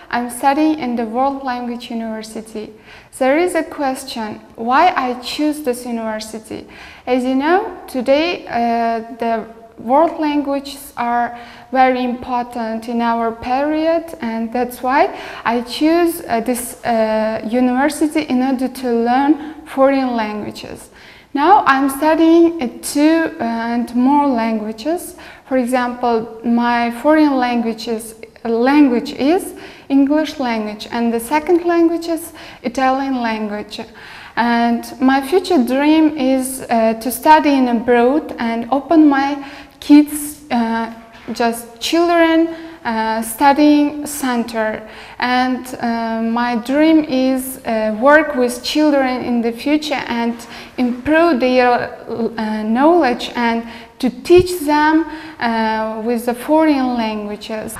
I'm studying in the World Language University. There is a question why I choose this university. As you know, today the world languages are very important in our period, and that's why I choose this university in order to learn foreign languages. Now I'm studying 2 and more languages. For example, my foreign language is English language, and the second language is Italian language. And my future dream is to study in abroad and open my kids, just children, studying center. And my dream is work with children in the future and improve their knowledge and to teach them with the foreign languages.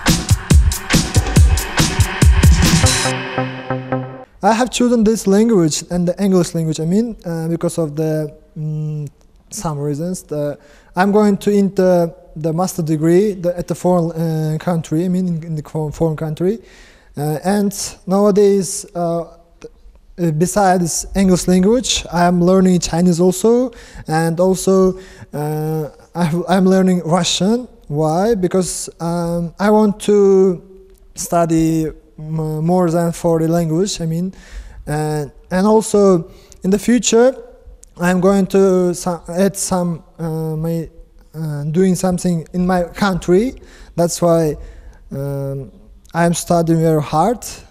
I have chosen this language and the English language, because of the some reasons. I'm going to enter the master degree at the foreign country, in the foreign country. And nowadays, besides English language, I'm learning Chinese also, and also I'm learning Russian. Why? Because I want to study more than 40 language, and also in the future I'm going to add some doing something in my country. That's why I'm studying very hard.